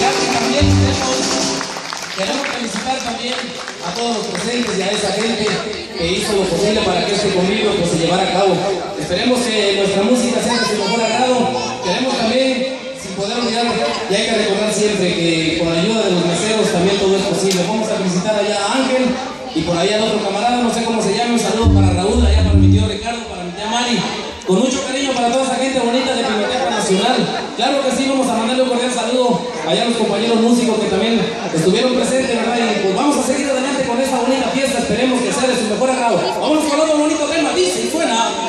Queremos felicitar también a todos los presentes y a esa gente que hizo lo posible para que este convivio pues, se llevara a cabo. Esperemos que nuestra música sea de su mejor agrado. Queremos también, sin poder olvidar, y hay que recordar siempre que con la ayuda de los meseros también todo es posible. Vamos a felicitar allá a Ángel y por allá al otro camarada, no sé cómo se llama. Un saludo para Raúl, allá para mi tío Ricardo, para mi tía Mari. Con mucho cariño para toda esa gente bonita de Pinoteca Nacional. Claro que sí, vamos a mandarle un cordial saludo allá a los compañeros músicos que también estuvieron presentes, ¿verdad? Y pues vamos a seguir adelante con esta bonita fiesta. Esperemos que sea de su mejor agrado. Vamos con otro bonito tema, dice y suena.